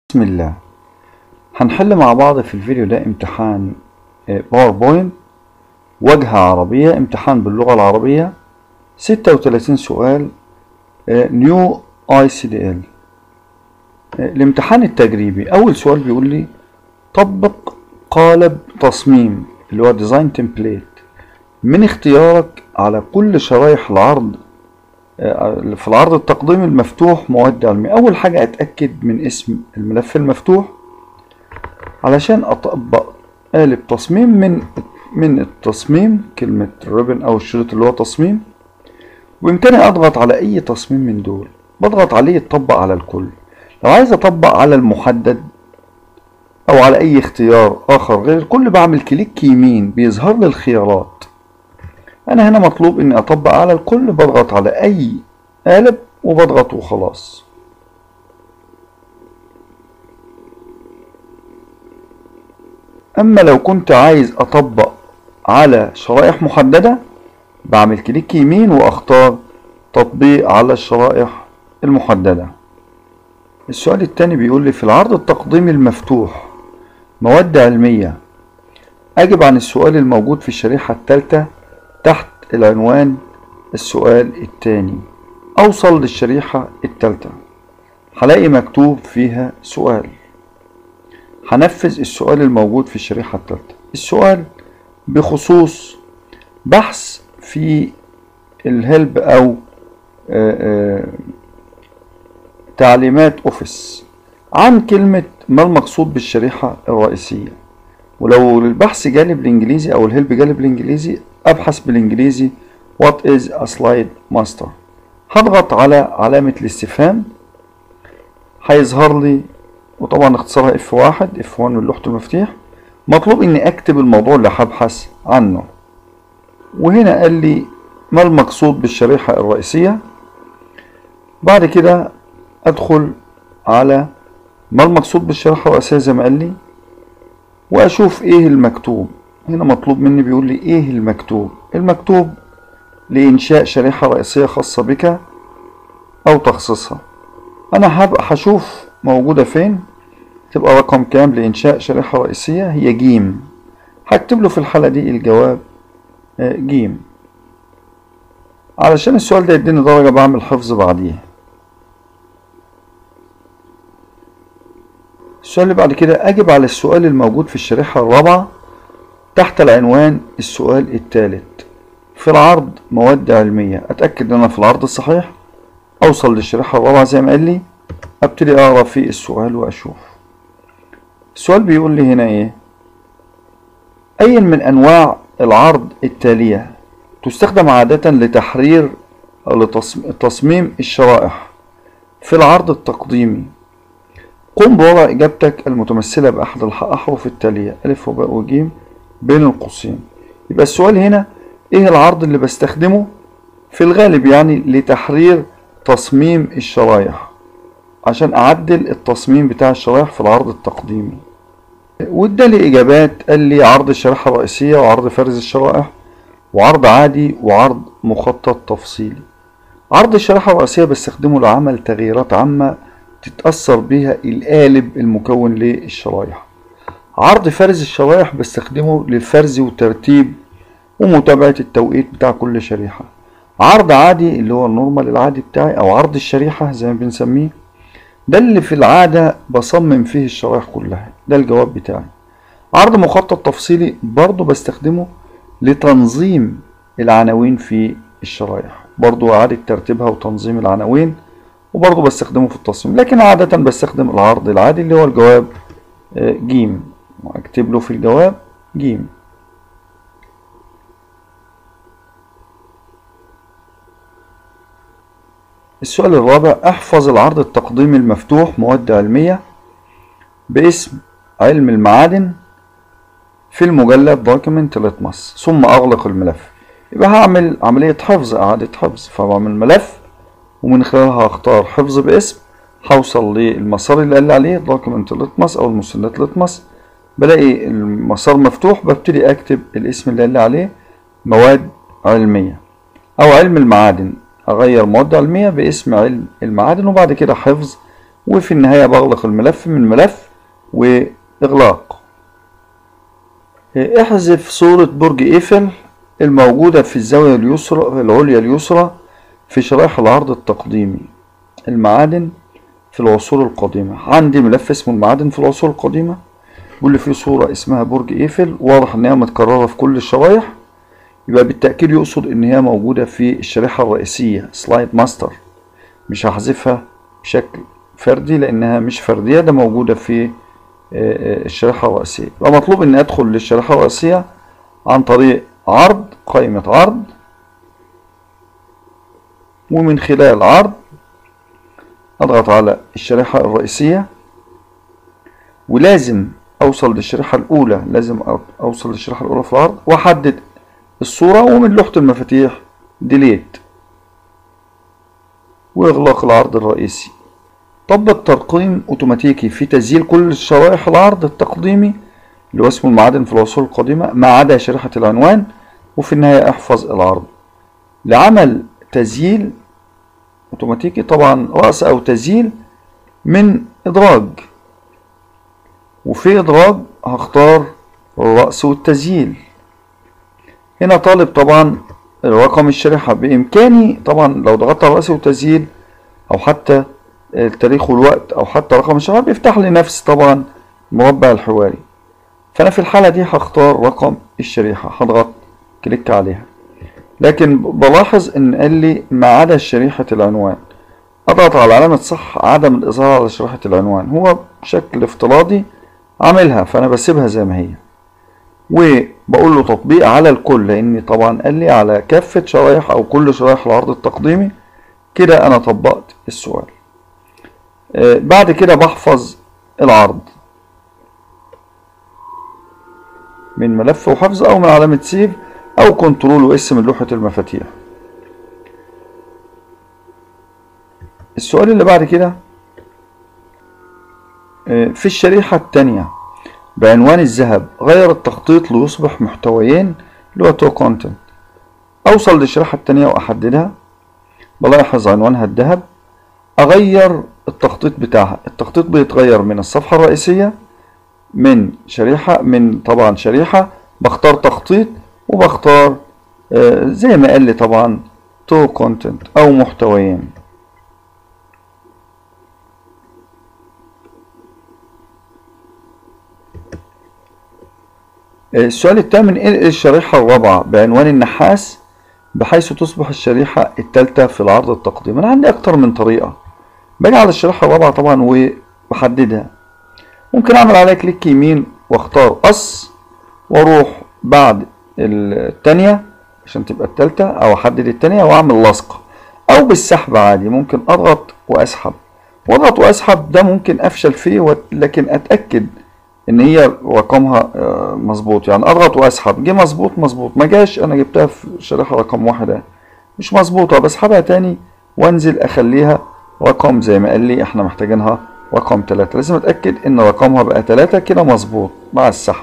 بسم الله. هنحل مع بعض في الفيديو ده امتحان باوربوينت واجهة عربية، امتحان باللغة العربية 36 سؤال نيو ICDL. الامتحان التجريبي أول سؤال بيقول لي طبق قالب تصميم اللي هو ديزاين تمبليت من اختيارك على كل شرايح العرض في العرض التقديمي المفتوح مواد علمية. أول حاجة أتأكد من اسم الملف المفتوح علشان أطبق قالب تصميم من التصميم، كلمة ريبن أو الشريط اللي هو تصميم، وإمكاني أضغط على أي تصميم من دول، بضغط عليه يتطبق على الكل. لو عايز أطبق على المحدد أو على أي اختيار آخر غير الكل بعمل كليك يمين بيظهر لي الخيارات. أنا هنا مطلوب إني أطبق على الكل، بضغط على أي قالب وبضغط وخلاص. أما لو كنت عايز أطبق على شرائح محددة بعمل كليك يمين وأختار تطبيق على الشرائح المحددة. السؤال التاني بيقول لي في العرض التقديمي المفتوح مواد علمية، أجب عن السؤال الموجود في الشريحة الثالثة تحت العنوان السؤال التاني. أوصل للشريحة الثالثة هلاقي مكتوب فيها سؤال، هنفذ السؤال الموجود في الشريحة الثالثة. السؤال بخصوص بحث في الهلب أو تعليمات أوفيس عن كلمة ما المقصود بالشريحة الرئيسية، ولو البحث جالي بالإنجليزي أو الهلب جالي بالإنجليزي أبحث بالإنجليزي What is a slide master. هضغط على علامة الاستفهام هيظهر لي، وطبعا اختصارها F1 من لوحة المفاتيح. مطلوب اني اكتب الموضوع اللي هبحث عنه، وهنا قال لي ما المقصود بالشريحة الرئيسية. بعد كده ادخل على ما المقصود بالشريحة الرئيسية زي ما قال لي واشوف ايه المكتوب. هنا مطلوب مني بيقول لي ايه المكتوب. المكتوب لإنشاء شريحة رئيسية خاصة بك أو تخصيصها. أنا هشوف موجودة فين، تبقى رقم كام لإنشاء شريحة رئيسية، هي جيم. هكتب له في الحالة دي الجواب جيم، علشان السؤال ده يديني درجة بعمل حفظ بعديه. السؤال اللي بعد كده أجب على السؤال الموجود في الشريحة الرابعة تحت العنوان السؤال الثالث في العرض مواد علمية. أتأكد إن أنا في العرض الصحيح، أوصل للشريحة الرابعة زي ما قال لي، أبتدي أقرأ في السؤال وأشوف. السؤال بيقول لي هنا إيه؟ أي من أنواع العرض التالية تستخدم عادة لتحرير أو لتصميم الشرائح في العرض التقديمي؟ قم بوضع إجابتك المتمثلة بأحد الأحرف التالية ألف وباء وجيم بين القوسين. يبقى السؤال هنا إيه العرض اللي بستخدمه في الغالب يعني لتحرير تصميم الشرايح، عشان أعدل التصميم بتاع الشرايح في العرض التقديمي. وادالي إجابات، قال لي عرض الشريحة الرئيسية وعرض فرز الشرائح وعرض عادي وعرض مخطط تفصيلي. عرض الشريحة الرئيسية بستخدمه لعمل تغييرات عامة تتأثر بها القالب المكون للشرايح. عرض فرز الشرايح بستخدمه للفرز وترتيب ومتابعة التوقيت بتاع كل شريحة. عرض عادي اللي هو النورمال العادي بتاعي أو عرض الشريحة زي ما بنسميه، ده اللي في العادة بصمم فيه الشرايح كلها. ده الجواب بتاعي. عرض مخطط تفصيلي برضو بستخدمه لتنظيم العناوين في الشرايح، برضو إعادة ترتيبها وتنظيم العناوين، وبرضو بستخدمه في التصميم، لكن عادة بستخدم العرض العادي اللي هو الجواب جيم، واكتب له في الجواب جيم. السؤال الرابع احفظ العرض التقديمي المفتوح مواد علمية باسم علم المعادن في المجلد دوكيمنت ليتمس ثم اغلق الملف. يبقى هعمل عملية حفظ، اعادة حفظ، فبعمل ملف ومن خلالها هختار حفظ باسم، هوصل للمسار اللي قال لي عليه دوكيمنت ليتمس او المسلات ليتمس، بلاقي المسار مفتوح، ببتدي اكتب الاسم اللي قال لي عليه مواد علمية او علم المعادن، اغير مواد علمية باسم علم المعادن، وبعد كده حفظ وفي النهاية بغلق الملف من ملف وإغلاق. احذف صورة برج إيفل الموجودة في الزاوية اليسرى العليا اليسرى في شرائح العرض التقديمي المعادن في العصور القديمة. عندي ملف اسمه المعادن في العصور القديمة، بيقول لي فيه صورة اسمها برج إيفل، واضح إن هي متكررة في كل الشرايح، يبقى بالتأكيد يقصد إن هي موجودة في الشريحة الرئيسية سلايد ماستر. مش هحذفها بشكل فردي لأنها مش فردية، ده موجودة في الشريحة الرئيسية. يبقى مطلوب إني أدخل للشريحة الرئيسية عن طريق عرض، قائمة عرض، ومن خلال عرض أضغط على الشريحة الرئيسية، ولازم أوصل للشريحة الأولى، أوصل للشريحة الأولى في العرض وأحدد الصورة، ومن لوحة المفاتيح ديليت وإغلاق العرض الرئيسي. طبق ترقيم أوتوماتيكي في تسجيل كل شرائح العرض التقديمي اللي هو اسمه المعادن في العصور القديمة ما عدا شريحة العنوان، وفي النهاية احفظ العرض. لعمل تسجيل أوتوماتيكي طبعا رأس أو تسجيل من إدراج، وفي إدراج هختار الرأس والتسجيل. هنا طالب طبعا رقم الشريحة، بإمكاني طبعا لو ضغطت على الرأس والتسجيل أو حتى التاريخ والوقت أو حتى رقم الشريحة بيفتح لي نفس طبعا المربع الحواري. فأنا في الحالة دي هختار رقم الشريحة، هضغط كليك عليها، لكن بلاحظ إن قال لي ما عدا شريحة العنوان. أضغط على علامة صح عدم الإظهار على شريحة العنوان، هو بشكل افتراضي عاملها فأنا بسيبها زي ما هي، وبقول له تطبيق على الكل لأني طبعا قال لي على كافة شرايح أو كل شرايح العرض التقديمي. كده أنا طبقت السؤال. بعد كده بحفظ العرض من ملف وحفظ أو من علامة سيف أو كنترول وإس من لوحة المفاتيح. السؤال اللي بعد كده في الشريحة التانية بعنوان الذهب غير التخطيط ليصبح محتويين اللي هو تو كونتنت. أوصل للشريحة التانية وأحددها، بلاحظ عنوانها الذهب، أغير التخطيط بتاعها. التخطيط بيتغير من الصفحة الرئيسية من شريحة، من طبعا شريحة بختار تخطيط وبختار زي ما قال لي طبعا تو كونتنت أو محتويين. السؤال الثامن انقل الشريحة الرابعة بعنوان النحاس بحيث تصبح الشريحة الثالثة في العرض التقديمي. أنا عندي أكتر من طريقة. باجي على الشريحة الرابعة طبعا وبحددها، ممكن أعمل عليها كليك يمين واختار قص واروح بعد الثانية عشان تبقى الثالثة، أو أحدد الثانية وأعمل لصق، أو بالسحب عادي ممكن أضغط وأسحب. وأضغط وأسحب ده ممكن أفشل فيه لكن أتأكد ان هي رقمها مظبوط، يعني اضغط واسحب جه مظبوط ما جاش انا جبتها في شريحه رقم واحده مش مظبوطه، بسحبها تاني وانزل اخليها رقم زي ما قال لي احنا محتاجينها رقم 3، لازم اتاكد ان رقمها بقى 3 كده مظبوط مع السحب.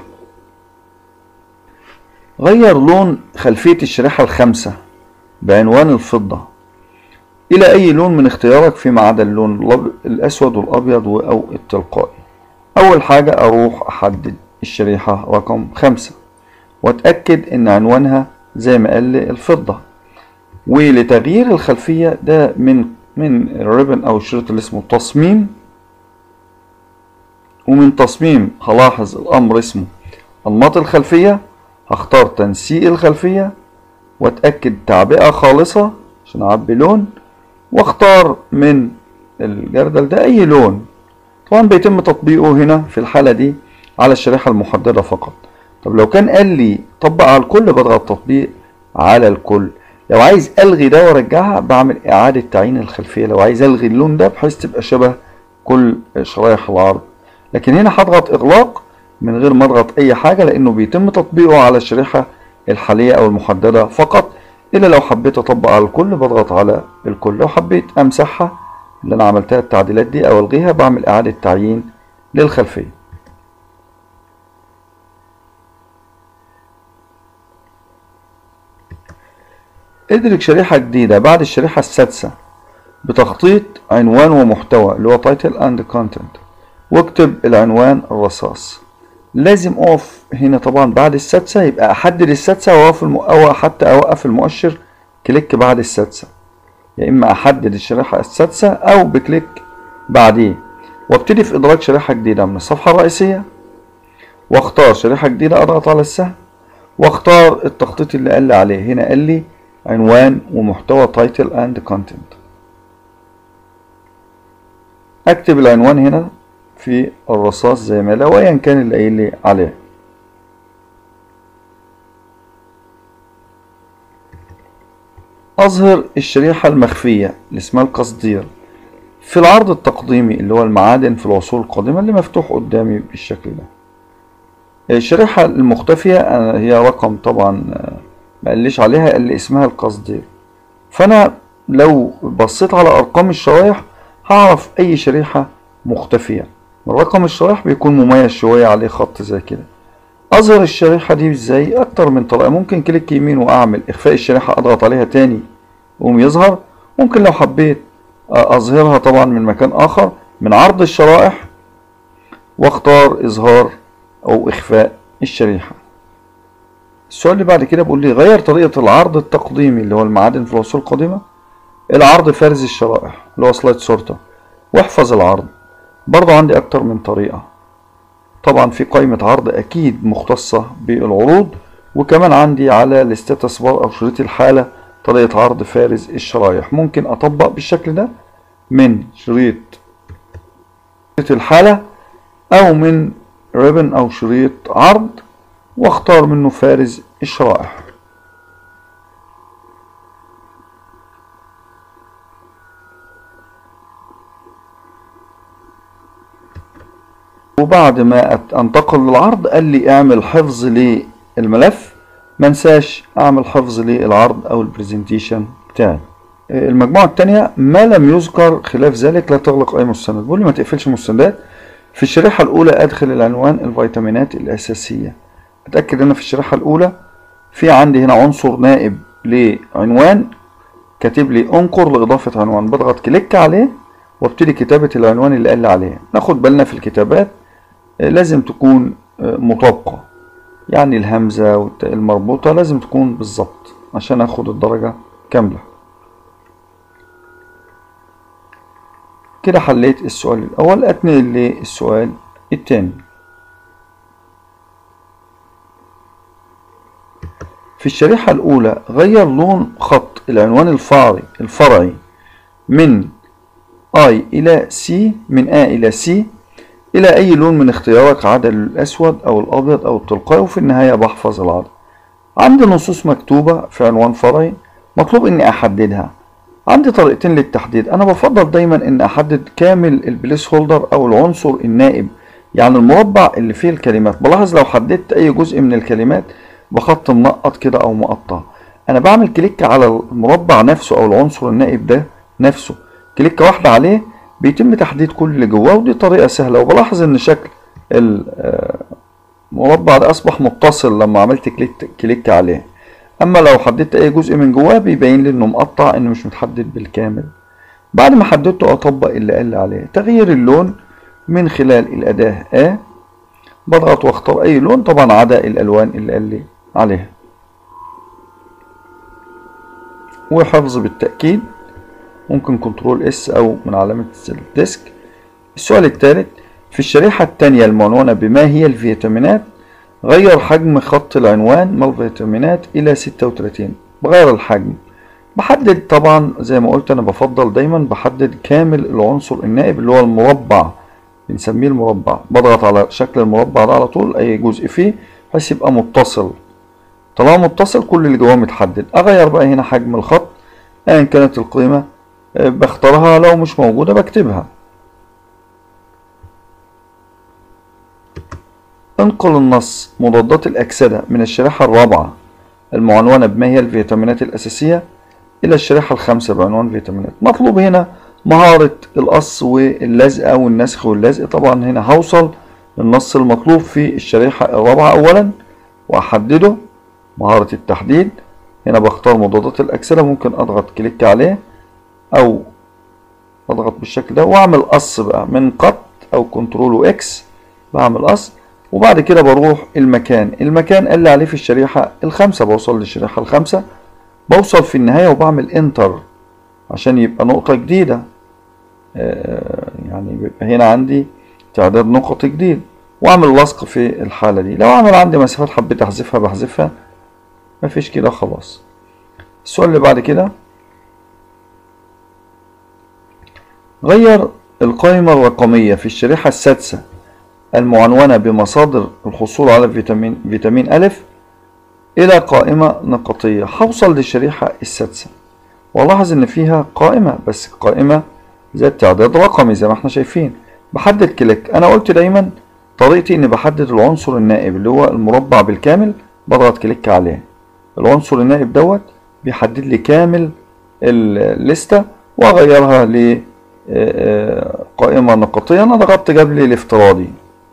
غير لون خلفيه الشريحه الخامسه بعنوان الفضه الى اي لون من اختيارك فيما عدا اللون الاسود والابيض او التلقائي. أول حاجة أروح أحدد الشريحة رقم 5 وأتأكد إن عنوانها زي ما قال لي الفضة. ولتغيير الخلفية ده من الريبن أو الشريط اللي اسمه تصميم، ومن تصميم هلاحظ الأمر اسمه أنماط الخلفية، هختار تنسيق الخلفية وأتأكد تعبئة خالصة عشان أعبي لون، واختار من الجردل ده أي لون. طبعا بيتم تطبيقه هنا في الحالة دي على الشريحة المحددة فقط. طب لو كان قال لي طبق على الكل بضغط تطبيق على الكل. لو عايز ألغي ده وارجعها بعمل إعادة تعيين الخلفية، لو عايز ألغي اللون ده بحيث تبقى شبه كل شرايح العرض. لكن هنا هضغط إغلاق من غير ما أضغط أي حاجة لأنه بيتم تطبيقه على الشريحة الحالية أو المحددة فقط. إلا لو حبيت أطبق على الكل بضغط على الكل. لو حبيت أمسحها اللي انا عملتها التعديلات دي او الغيها بعمل اعادة تعيين للخلفية. ادرك شريحة جديدة بعد الشريحة السادسة بتخطيط عنوان ومحتوى اللي هو title and content، واكتب العنوان الرصاص. لازم اقف هنا طبعا بعد السادسة، يبقى احدد السادسة واقف او حتى اوقف المؤشر كليك بعد السادسة، يا اما احدد الشريحة السادسة او بكليك بعديه، وابتدي في ادراج شريحة جديدة من الصفحة الرئيسية، واختار شريحة جديدة، اضغط على السهم واختار التخطيط اللي قال لي عليه. هنا قال لي عنوان ومحتوى title and content، اكتب العنوان هنا في الرصاص زي ما لو ايا كان اللي قايل لي عليه. اظهر الشريحة المخفية اللي اسمها القصدير في العرض التقديمي اللي هو المعادن في العصور القادمة اللي مفتوح قدامي بالشكل ده. الشريحة المختفية هي رقم طبعا ما قاليش عليها، قال لي اسمها القصدير، فانا لو بصيت على ارقام الشرايح هعرف اي شريحة مختفية. رقم الشرايح بيكون مميز شوية عليه خط زي كده. اظهر الشريحة دي ازاي؟ اكتر من طريقة. ممكن كليك يمين واعمل اخفاء الشريحة، اضغط عليها تاني يقوم يظهر. ممكن لو حبيت اظهرها طبعا من مكان اخر من عرض الشرائح واختار اظهار او اخفاء الشريحة. السؤال اللي بعد كده بيقول لي غير طريقة العرض التقديمي اللي هو المعادن في العصور القديمة العرض فرز الشرائح اللي هو سلايد سورتر، واحفظ العرض. برضه عندي اكتر من طريقة، طبعا في قائمة عرض اكيد مختصة بالعروض، وكمان عندي على الستاتس بار او شريط الحالة طريقة عرض فارز الشرايح. ممكن اطبق بالشكل ده من شريط الحالة او من ريبن او شريط عرض واختار منه فارز الشرائح. وبعد ما انتقل للعرض قال لي اعمل حفظ للملف، منساش اعمل حفظ للعرض او البرزنتيشن بتاعي. المجموعة التانية ما لم يذكر خلاف ذلك لا تغلق اي مستند. بيقول لي ما تقفلش مستندات. في الشريحة الاولى ادخل العنوان الفيتامينات الاساسية. اتأكد ان في الشريحة الاولى في عندي هنا عنصر نائب لعنوان كاتب لي انقر لاضافة عنوان، بضغط كليك عليه وابتدي كتابة العنوان اللي قال لي عليه. ناخد بالنا في الكتابات لازم تكون مطابقة، يعني الهمزة المربوطة لازم تكون بالظبط عشان اخد الدرجة كاملة. كده حليت السؤال الاول، اتنقل للسؤال التاني. في الشريحة الاولى غير لون خط العنوان الفرعي من I الى C، من A الى C الى اي لون من اختيارك، عدا الاسود او الابيض او التلقائي، وفي النهاية بحفظ العدد. عندي نصوص مكتوبة في عنوان فرعي مطلوب اني احددها. عندي طريقتين للتحديد. انا بفضل دايما ان احدد كامل البليس هولدر او العنصر النائب، يعني المربع اللي فيه الكلمات. بلاحظ لو حددت اي جزء من الكلمات بخط منقط كده او مقطع، انا بعمل كليك على المربع نفسه او العنصر النائب ده نفسه، كليك واحدة عليه بيتم تحديد كل اللي جواه، ودي طريقة سهلة. وبلاحظ ان شكل المربع ده اصبح متصل لما عملت كليك عليه. اما لو حددت اي جزء من جواه بيبين لي انه مقطع، انه مش متحدد بالكامل. بعد ما حددته اطبق اللي قال لي عليه. تغيير اللون من خلال الاداة A، بضغط واختار اي لون طبعا عدا الالوان اللي قال لي عليها. وحفظ بالتأكيد ممكن كنترول اس او من علامة الديسك. السؤال الثالث في الشريحة الثانية المعنونة بما هي الفيتامينات غير حجم خط العنوان من الفيتامينات الى 36. بغير الحجم، بحدد طبعا زي ما قلت انا بفضل دايما بحدد كامل العنصر النائب اللي هو المربع، بنسميه المربع. بضغط على شكل المربع ده على طول اي جزء فيه بحيث يبقى متصل. طالما متصل كل اللي جواه متحدد. اغير بقى هنا حجم الخط ايا كانت القيمة بختارها، لو مش موجودة بكتبها. انقل النص مضادات الأكسدة من الشريحة الرابعة المعنونة بما هي الفيتامينات الأساسية إلى الشريحة الخامسة بعنوان فيتامينات. مطلوب هنا مهارة القص واللزق أو النسخ واللزق. طبعا هنا هوصل للنص المطلوب في الشريحة الرابعة أولا وأحدده مهارة التحديد. هنا بختار مضادات الأكسدة، ممكن أضغط كليك عليه أو بضغط بالشكل ده واعمل قص بقى من قط او كنترول واكس، بعمل قص. وبعد كده بروح المكان قال لي عليه في الشريحة الخامسة، بوصل للشريحة الخامسة، بوصل في النهاية وبعمل انتر عشان يبقى نقطة جديدة. يعني بيبقى هنا عندي تعداد نقط جديد، واعمل لصق في الحالة دي. لو اعمل عندي مسافات حبيت احذفها بحذفها، مفيش كده خلاص. السؤال اللي بعد كده، غير القائمة الرقمية في الشريحة السادسة المعنونة بمصادر الحصول على فيتامين أ إلى قائمة نقطية. هوصل للشريحة السادسة ولاحظ إن فيها قائمة، بس القائمة ذات تعداد رقمي زي ما احنا شايفين. بحدد كليك. أنا قلت دايما طريقتي إني بحدد العنصر النائب اللي هو المربع بالكامل، بضغط كليك عليه. العنصر النائب دوت بيحدد لي كامل الليستة وأغيرها ل قائمة نقطية. أنا ضغطت جاب لي الافتراضي.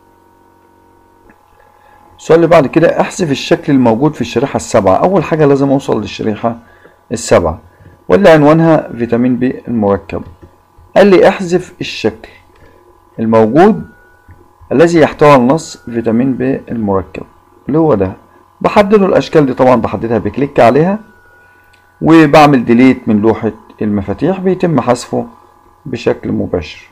السؤال اللي بعد كده، احذف الشكل الموجود في الشريحة السابعة. أول حاجة لازم أوصل للشريحة السابعة واللي عنوانها فيتامين ب المركب. قال لي احذف الشكل الموجود الذي يحتوي على نص فيتامين ب المركب اللي هو ده. بحدده الأشكال دي طبعا بحددها بكليك عليها وبعمل ديليت من لوحة المفاتيح، بيتم حذفه بشكل مباشر.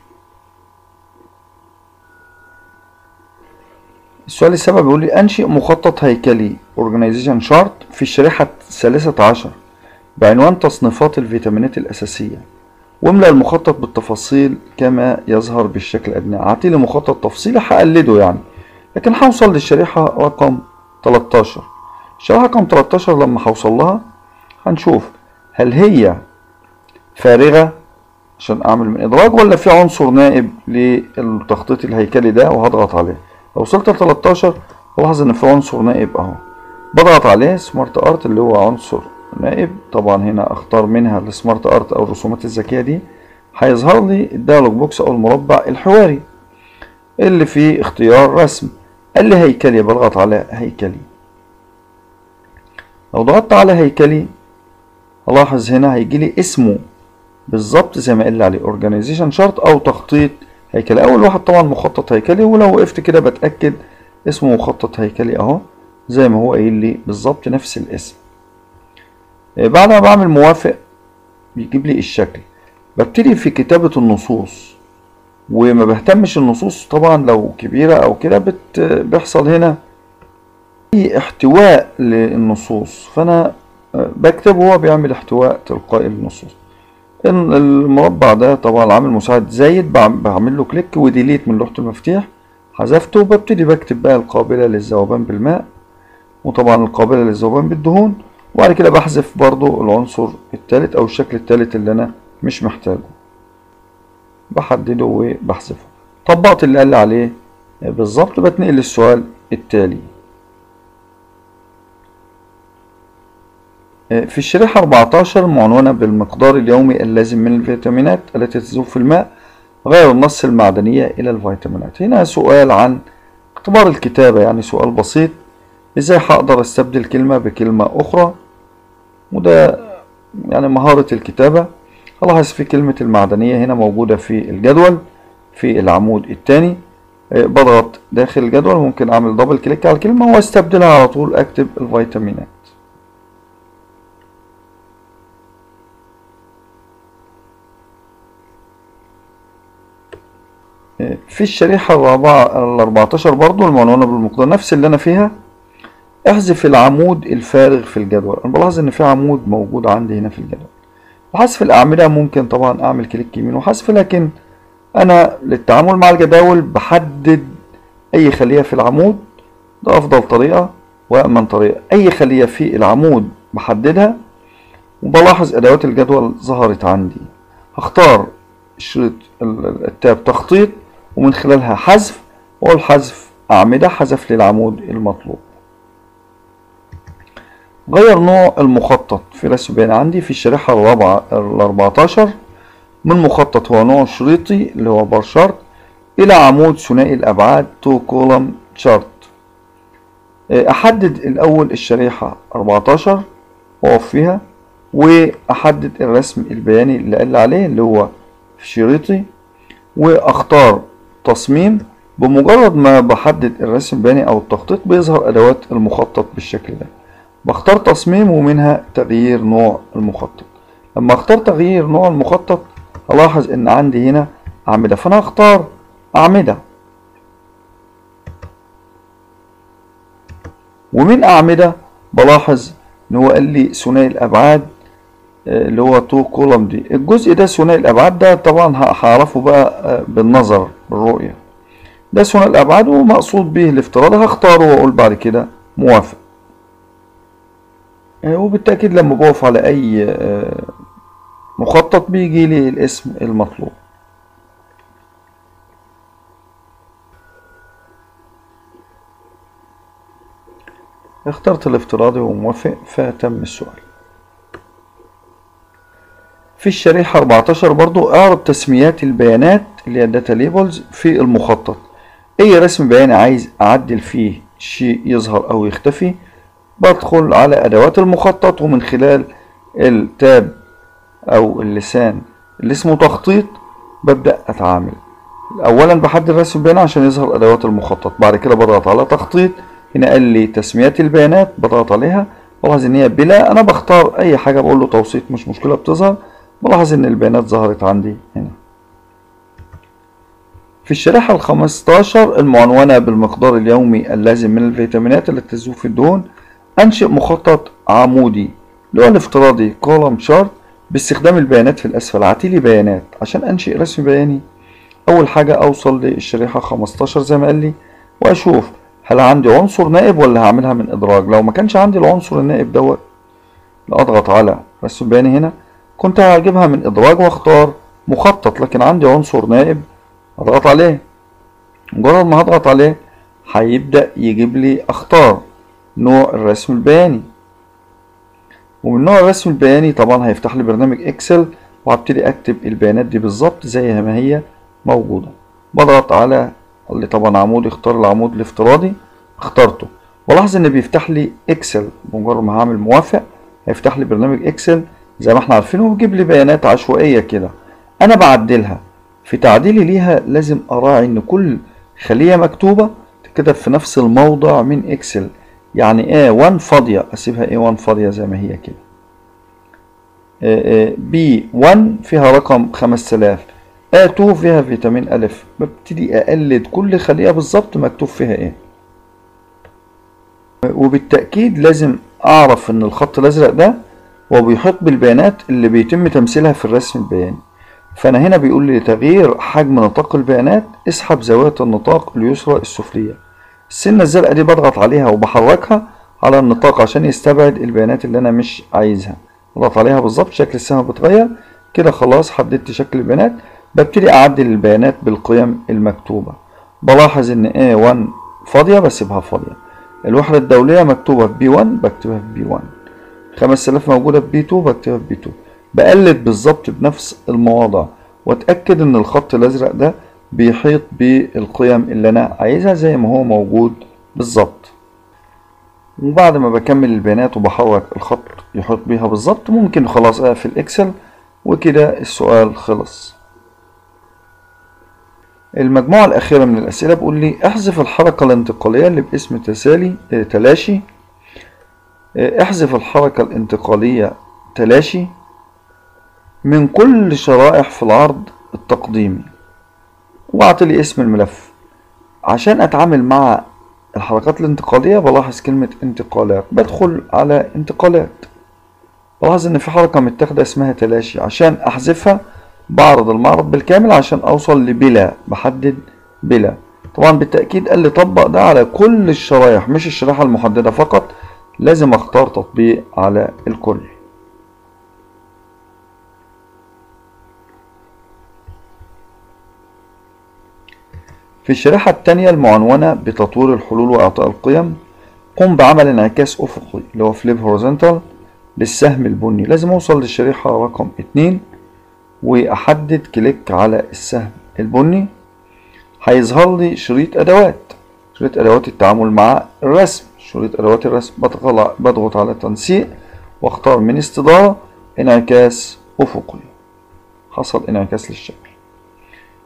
السؤال السابع بيقول لي انشئ مخطط هيكلي Organization Chart في الشريحة الثالثة عشر بعنوان تصنيفات الفيتامينات الأساسية، واملأ المخطط بالتفاصيل كما يظهر بالشكل الأدنى. عطيلي مخطط تفصيلي هقلده يعني، لكن هوصل للشريحة رقم 13. الشريحة رقم 13 لما هوصل لها هنشوف هل هي فارغة عشان اعمل من ادراج ولا في عنصر نائب للتخطيط الهيكلي ده، وهضغط عليه. لو وصلت ل 13 الاحظ ان في عنصر نائب اهو، بضغط عليه سمارت ارت اللي هو عنصر نائب. طبعا هنا اختار منها السمارت ارت او الرسومات الذكيه دي، هيظهر لي الديالوج بوكس او المربع الحواري اللي فيه اختيار رسم. قال لي هيكلي، بضغط على هيكلي. لو ضغطت على هيكلي الاحظ هنا هيجي لي اسمه بالظبط زي ما قال لي عليه Organization Chart او تخطيط هيكلي. اول واحد طبعا مخطط هيكلي، ولو وقفت كده بتأكد اسمه مخطط هيكلي اهو زي ما هو قايل لي بالظبط نفس الاسم. بعد ما بعمل موافق بيجيب لي الشكل. ببتدي في كتابة النصوص وما بهتمش النصوص طبعا لو كبيرة او كده بيحصل هنا في احتواء للنصوص، فانا بكتب وهو بيعمل احتواء تلقائي للنصوص. المربع ده طبعا عامل مساعد زايد، بعمل له كليك وديليت من لوحة المفاتيح، حذفته وببتدي بكتب بقى القابلة للذوبان بالماء، وطبعا القابلة للذوبان بالدهون. وبعد كده بحذف برضو العنصر الثالث او الشكل الثالث اللي انا مش محتاجه، بحدده وبحذفه. طبقت اللي قال لي عليه بالظبط. بتنقل للسؤال التالي. في الشريحة 14 معنونة بالمقدار اليومي اللازم من الفيتامينات التي تذوب في الماء، غير النص المعدنية إلى الفيتامينات. هنا سؤال عن اختبار الكتابة، يعني سؤال بسيط ازاي هقدر استبدل كلمة بكلمة أخرى، وده يعني مهارة الكتابة. هلاحظ في كلمة المعدنية هنا موجودة في الجدول في العمود الثاني. بضغط داخل الجدول، ممكن أعمل دبل كليك على الكلمة واستبدلها على طول، أكتب الفيتامينات. في الشريحة ال14 برضو المعنونة بالمقدار نفس اللي أنا فيها. احذف العمود الفارغ في الجدول. أنا بلاحظ إن في عمود موجود عندي هنا في الجدول. وحذف الأعمدة ممكن طبعا أعمل كليك يمين وحذف، لكن أنا للتعامل مع الجداول بحدد أي خلية في العمود، ده أفضل طريقة وأأمن طريقة. أي خلية في العمود بحددها، وبلاحظ أدوات الجدول ظهرت عندي. هختار شريط التاب تخطيط ومن خلالها حذف، وأقول حذف أعمدة، حذف لي العمود المطلوب. غير نوع المخطط في رسم بيان عندي في الشريحة ال14 من مخطط هو نوع شريطي اللي هو بار شارت إلى عمود ثنائي الأبعاد تو كولم شارت. أحدد الأول الشريحة 14 وأقف فيها وأحدد الرسم البياني اللي قال عليه اللي هو في شريطي واختار تصميم. بمجرد ما بحدد الرسم البياني او التخطيط بيظهر ادوات المخطط بالشكل ده. بختار تصميم ومنها تغيير نوع المخطط. لما اختار تغيير نوع المخطط هلاحظ ان عندي هنا اعمدة، فانا هختار اعمدة، ومن اعمدة بلاحظ ان هو قال لي ثنائي الابعاد اللي هو 2 كولوم دي. الجزء ده ثنائي الابعاد ده طبعا هعرفه بقى بالنظر بالرؤية. ده ثنائي الابعاد ومقصود به الافتراضي، هختاره واقول بعد كده موافق. وبالتأكيد لما بقف على اي مخطط بيجي لي الاسم المطلوب. اخترت الافتراضي وموافق فتم السؤال. في الشريحة 14 برضو اعرض تسميات البيانات اللي هي الداتا ليبلز في المخطط. اي رسم بياني عايز اعدل فيه شيء يظهر او يختفي بدخل على ادوات المخطط، ومن خلال التاب او اللسان اللي اسمه تخطيط ببدأ اتعامل. اولا بحدد الرسم البياني عشان يظهر ادوات المخطط، بعد كده بضغط على تخطيط. هنا قال لي تسميات البيانات بضغط عليها، بلاحظ ان هي بلا، انا بختار اي حاجة بقول له توسيط مش مشكلة بتظهر. بلاحظ ان البيانات ظهرت عندي هنا. في الشريحة 15 المعنونة بالمقدار اليومي اللازم من الفيتامينات التي تذوب في الدهون، انشئ مخطط عمودي اللي هو الافتراضي كولوم شارت باستخدام البيانات في الاسفل. عتيلي بيانات عشان انشئ رسم بياني. اول حاجة اوصل للشريحة 15 زي ما قال لي واشوف هل عندي عنصر نائب ولا هعملها من ادراج. لو ما كانش عندي العنصر النائب دوت اضغط على رسم بياني هنا، كنت هجيبها من ادراج واختار مخطط، لكن عندي عنصر نائب اضغط عليه. مجرد ما هضغط عليه هيبدأ يجيب لي اختار نوع الرسم البياني، ومن نوع الرسم البياني طبعا هيفتح لي برنامج اكسل وهبتدي اكتب البيانات دي بالظبط زي ما هي موجودة. بضغط على اللي طبعا عمود، اختار العمود الافتراضي اخترته، ولاحظ ان بيفتح لي اكسل. بمجرد ما هعمل موافق هيفتح لي برنامج اكسل زي ما احنا عارفين، وبيجيب لي بيانات عشوائية كده انا بعدلها. في تعديلي ليها لازم اراعي ان كل خلية مكتوبة تكتب في نفس الموضع من اكسل. يعني A1 فاضية اسيبها A1 فاضية زي ما هي كده. B1 فيها رقم 5000، A2 فيها فيتامين ألف. ببتدي أقلد كل خلية بالظبط مكتوب فيها ايه. وبالتأكيد لازم أعرف إن الخط الأزرق ده هو بيحيط بالبيانات اللي بيتم تمثيلها في الرسم البياني. فأنا هنا بيقول لي لتغيير حجم نطاق البيانات اسحب زاوية النطاق اليسرى السفلية. السنة الزرقاء دي بضغط عليها وبحركها على النطاق عشان يستبعد البيانات اللي أنا مش عايزها. بضغط عليها بالظبط شكل السهم بيتغير كده. خلاص حددت شكل البيانات. ببتدي أعدل البيانات بالقيم المكتوبة. بلاحظ إن A1 فاضية بسيبها فاضية. الوحدة الدولية مكتوبة في B1 بكتبها في B1. 5000 موجودة في B2 بكتبها في B2. بقلد بالظبط بنفس المواضع واتأكد إن الخط الأزرق ده بيحيط بالقيم اللي أنا عايزها زي ما هو موجود بالظبط. وبعد ما بكمل البيانات وبحرك الخط يحيط بيها بالظبط ممكن خلاص أقفل إكسل وكده السؤال خلص. المجموعة الأخيرة من الأسئلة بيقول لي احذف الحركة الانتقالية اللي باسم تلاشي. احذف الحركة الانتقالية تلاشي من كل شرائح في العرض التقديمي، وأعطي اسم الملف. عشان أتعامل مع الحركات الانتقالية بلاحظ كلمة انتقالات، بدخل على انتقالات بلاحظ إن في حركة متاخدة اسمها تلاشي. عشان أحذفها بعرض المعرض بالكامل عشان أوصل لبلا، بحدد بلا. طبعا بالتأكيد قال لي طبق ده على كل الشرايح مش الشريحة المحددة فقط، لازم أختار تطبيق على الكل. في الشريحة الثانية المعنونة بتطوير الحلول وإعطاء القيم، قم بعمل انعكاس أفقي اللي هو فليب هوريزونتال للسهم البني. لازم أوصل للشريحة رقم 2 وأحدد كليك على السهم البني. هيظهر لي شريط أدوات التعامل مع الرسم. شريط أدوات الرسم بضغط على تنسيق واختار من استدارة انعكاس أفقي. حصل انعكاس للشكل.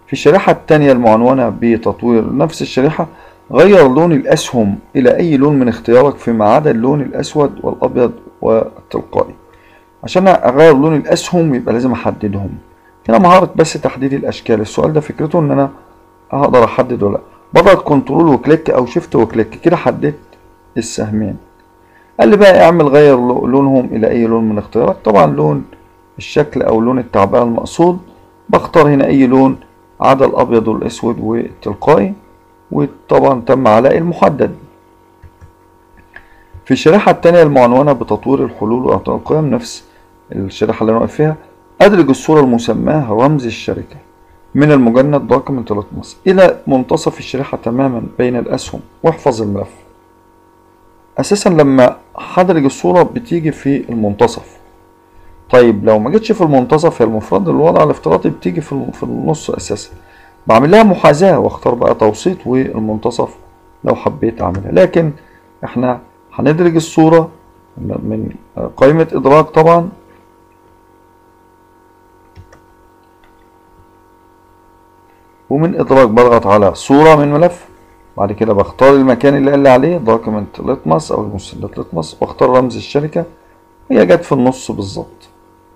في الشريحة التانية المعنونة بتطوير نفس الشريحة، غير لون الأسهم إلى أي لون من اختيارك فيما عدا اللون الأسود والأبيض والتلقائي. عشان أغير لون الأسهم يبقى لازم أحددهم. هنا مهارة بس تحديد الأشكال. السؤال ده فكرته إن أنا هقدر أحدد ولا لأ. بضغط كنترول وكليك أو شيفت وكليك كده حددت السهمين. قال لي بقى اعمل غير لونهم إلى أي لون من اختيارك. طبعا لون الشكل أو لون التعبئة المقصود، بختار هنا أي لون عدا الأبيض والأسود والتلقائي، وطبعا تم علائي المحدد. في الشريحة التانية المعنونة بتطوير الحلول وإعطاء القيم، نفس الشريحة اللي أنا واقف فيها، أدرج الصورة المسماة رمز الشركة من المجند دوكيمنت ليتمس إلى منتصف الشريحة تماما بين الأسهم، واحفظ الملف. أساسا لما هدرج الصورة بتيجي في المنتصف. طيب لو ما جتش في المنتصف، هي المفروض الوضع الافتراضي بتيجي في النص أساسا. بعمل لها محاذاة واختار بقى توسيط والمنتصف لو حبيت أعملها، لكن احنا هندرج الصورة من قائمة إدراج طبعا، ومن إدراج بضغط على صورة من ملف، بعد كده بختار المكان اللي قال لي عليه دوكيمنت ليتمس أو المسلات ليتمس، واختار رمز الشركة. هي جت في النص بالظبط،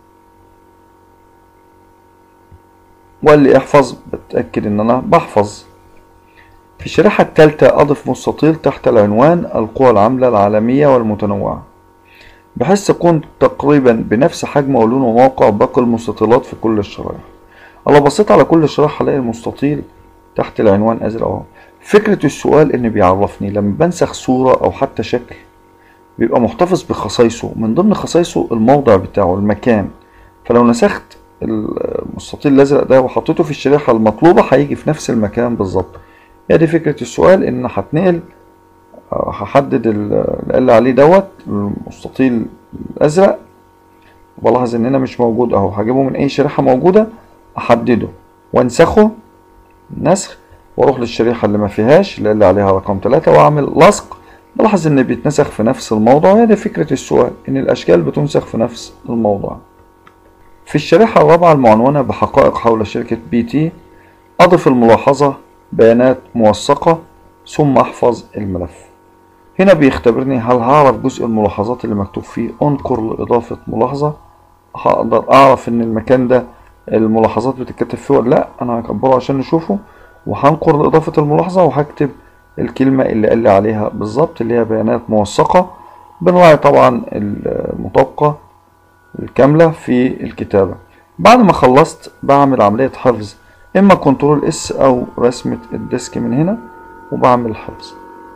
وقال لي احفظ، بتأكد إن أنا بحفظ. في الشريحة الثالثة أضف مستطيل تحت العنوان القوى العاملة العالمية والمتنوعة، بحيث تكون تقريبا بنفس حجم ولون وموقع باقي المستطيلات في كل الشرائح. لو بصيت على كل شريحة هلاقي المستطيل تحت العنوان أزرق أهو. فكرة السؤال إن بيعرفني لما بنسخ صورة أو حتى شكل بيبقى محتفظ بخصائصه، من ضمن خصائصه الموضع بتاعه، المكان. فلو نسخت المستطيل الأزرق ده وحطيته في الشريحة المطلوبة هيجي في نفس المكان بالظبط. هي دي فكرة السؤال، إن هتنقل هحدد اللي قال عليه دوت المستطيل الأزرق، بلاحظ إن هنا مش موجود أهو، هجيبه من أي شريحة موجودة أحدده وأنسخه نسخ، وأروح للشريحة اللي ما فيهاش اللي عليها رقم 3 وأعمل لصق. بلاحظ إن بيتنسخ في نفس الموضع. هي دي فكرة السؤال، إن الأشكال بتنسخ في نفس الموضع. في الشريحة الرابعة المعنونة بحقائق حول شركة بي تي، أضف الملاحظة بيانات موثقة ثم أحفظ الملف. هنا بيختبرني هل هعرف جزء الملاحظات اللي مكتوب فيه انقر لإضافة ملاحظة. هقدر أعرف إن المكان ده الملاحظات بتتكتب فيه ولا لأ. أنا هكبره عشان نشوفه، وهنقر لإضافة الملاحظة وهكتب الكلمة اللي قال لي عليها بالظبط، اللي هي بيانات موثقة. بنراعي طبعا المطابقة الكاملة في الكتابة. بعد ما خلصت بعمل عملية حفظ، إما كنترول اس أو رسمة الديسك من هنا، وبعمل حفظ.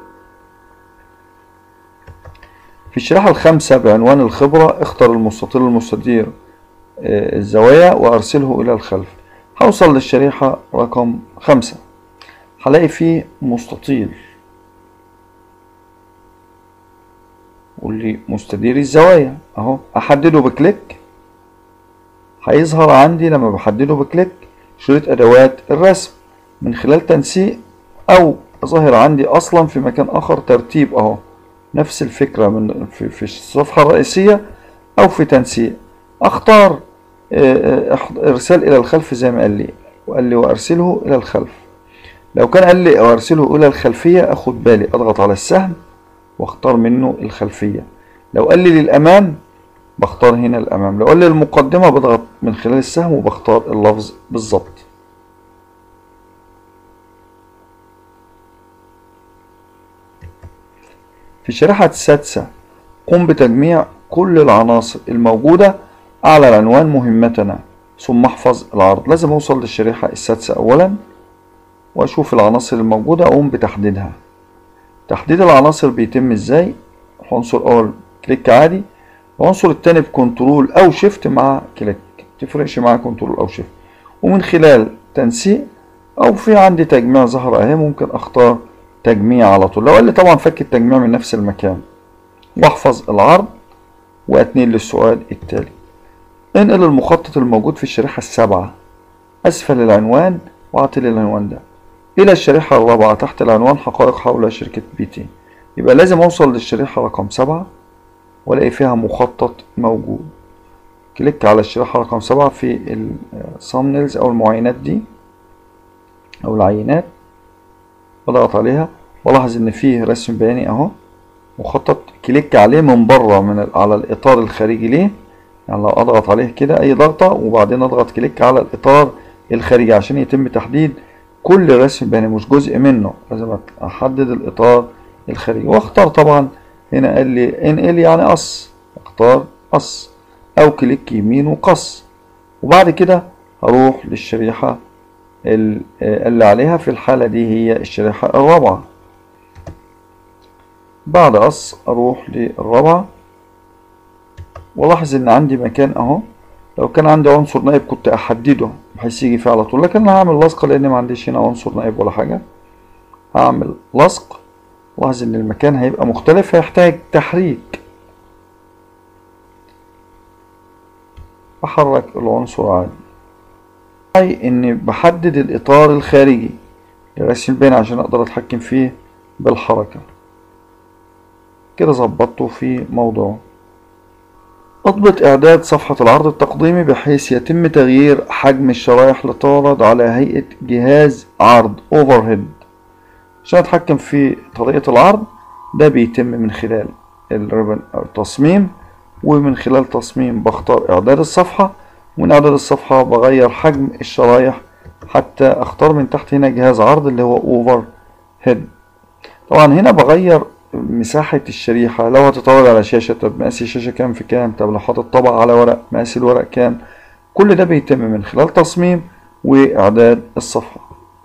في الشريحة الخامسة بعنوان الخبرة، اختر المستطيل المستدير الزوايا وأرسله إلى الخلف. هوصل للشريحة رقم 5، هلاقي فيه مستطيل واللي مستدير الزوايا أهو. أحدده بكليك، هيظهر عندي لما بحدده بكليك شريط أدوات الرسم من خلال تنسيق، أو ظاهر عندي أصلا في مكان آخر ترتيب أهو. نفس الفكرة من في الصفحة الرئيسية أو في تنسيق. أختار إرسال إلى الخلف زي ما قال لي، وقال لي وأرسله إلى الخلف. لو كان قال لي وأرسله إلى الخلفية أخد بالي، أضغط على السهم واختار منه الخلفية. لو قال لي للأمام بختار هنا الأمام. لو قال لي المقدمة بضغط من خلال السهم وبختار اللفظ بالظبط. في الشريحة السادسة قم بتجميع كل العناصر الموجودة أعلى العنوان مهمتنا ثم احفظ العرض. لازم أوصل للشريحة السادسة أولا وأشوف العناصر الموجودة أقوم بتحديدها. تحديد العناصر بيتم إزاي؟ العنصر الأول كليك عادي، العنصر التاني بكنترول أو شيفت مع كليك، متفرقش معايا كنترول أو شيفت، ومن خلال تنسيق أو في عندي تجميع ظهر أهي ممكن أختار تجميع على طول. لو قال لي طبعا فك التجميع من نفس المكان، واحفظ العرض وأتنقل للسؤال التالي. انقل المخطط الموجود في الشريحة السابعة أسفل العنوان وأعطي العنوان ده إلى الشريحة الرابعة تحت العنوان حقائق حول شركة بي تي. يبقى لازم أوصل للشريحة رقم 7 وألاقي فيها مخطط موجود. كليك على الشريحة رقم 7 في الثامبنيلز أو المعاينات دي، أو العينات، بضغط عليها بلاحظ إن فيه رسم بياني أهو مخطط، كليك عليه من بره على الإطار الخارجي ليه، يعني لو أضغط عليه كده أي ضغطة وبعدين أضغط كليك على الإطار الخارجي عشان يتم تحديد كل رسم بياني مش جزء منه، لازم أحدد الإطار الخارجي. وأختار طبعا هنا قال لي انقل يعني قص، أختار قص أو كليك يمين وقص، وبعد كده هروح للشريحة اللي عليها، في الحالة دي هي الشريحة الرابعة. بعد قص أروح للرابعة ولاحظ إن عندي مكان أهو، لو كان عندي عنصر نائب كنت أحدده بحيث يجي فيه على طول، لكن أنا هعمل لصق لأن ما عنديش هنا عنصر نائب ولا حاجة. هعمل لصق، لاحظ إن المكان هيبقى مختلف، هيحتاج تحريك. بحرك العنصر عادي، إني بحدد الإطار الخارجي لرسم البيان عشان أقدر أتحكم فيه بالحركة. كده ظبطته في موضوعه. اضبط إعداد صفحة العرض التقديمي بحيث يتم تغيير حجم الشرائح لتعرض على هيئة جهاز عرض overhead. عشان أتحكم في طريقة العرض ده بيتم من خلال التصميم، ومن خلال تصميم بختار إعداد الصفحة، ومن إعداد الصفحة بغير حجم الشرائح حتى أختار من تحت هنا جهاز عرض اللي هو overhead. طبعا هنا بغير مساحة الشريحة، لو هتتعرض على شاشة طب مقاس الشاشة كام في كام، طب لو حاطط طبق على ورق مقاس الورق كام، كل ده بيتم من خلال تصميم وإعداد الصفحة.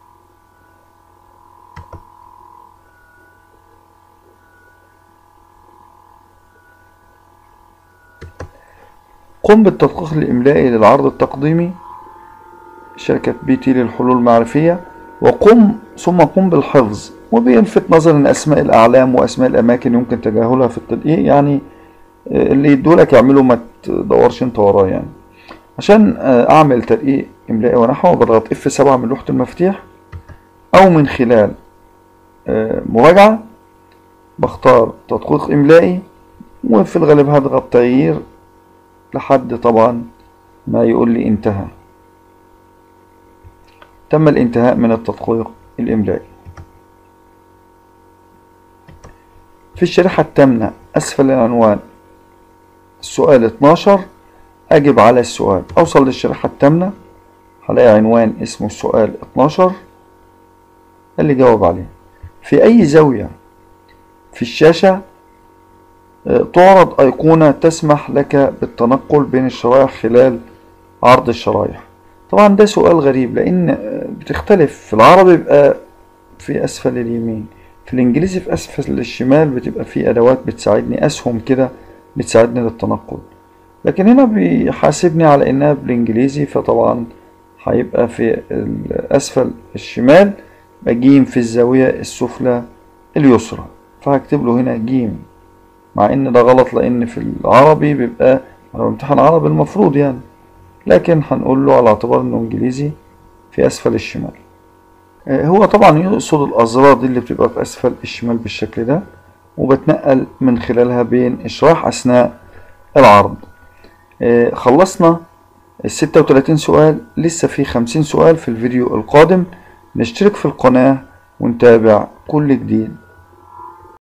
قم بالتدقيق الإملائي للعرض التقديمي شركة BT للحلول المعرفية، ثم قم بالحفظ. وبيلفت نظر ان اسماء الاعلام واسماء الاماكن يمكن تجاهلها في التدقيق، يعني اللي يدولك اعمله ما تدورش انت وراه. يعني عشان اعمل تدقيق املائي ونحوه بضغط F7 من لوحة المفاتيح، او من خلال مراجعة بختار تدقيق املائي، وفي الغالب هضغط تغيير لحد طبعا ما يقول لي انتهى. تم الانتهاء من التدقيق الاملائي. في الشريحة الثامنة أسفل العنوان السؤال 12 أجب على السؤال. أوصل للشريحة الثامنة هلاقي عنوان اسمه السؤال 12 اللي جاوب عليه. في أي زاوية في الشاشة تعرض أيقونة تسمح لك بالتنقل بين الشرائح خلال عرض الشرائح. طبعا ده سؤال غريب لأن بتختلف، في العربي بيبقى في أسفل اليمين، في الإنجليزي في أسفل الشمال بتبقى في أدوات بتساعدني، أسهم كده بتساعدني للتنقل، لكن هنا بيحاسبني على إنها بالإنجليزي، فطبعا هيبقى في أسفل الشمال جيم في الزاوية السفلى اليسرى، فهكتب له هنا جيم، مع إن ده غلط لأن في العربي بيبقى على امتحان عربي المفروض يعني، لكن هنقول له على اعتبار إنه إنجليزي في أسفل الشمال. هو طبعا يقصد الأزرار دي اللي بتبقى في أسفل الشمال بالشكل ده، وبتنقل من خلالها بين الشرائح أثناء العرض. خلصنا 36 سؤال، لسه في 50 سؤال في الفيديو القادم. نشترك في القناة ونتابع كل جديد.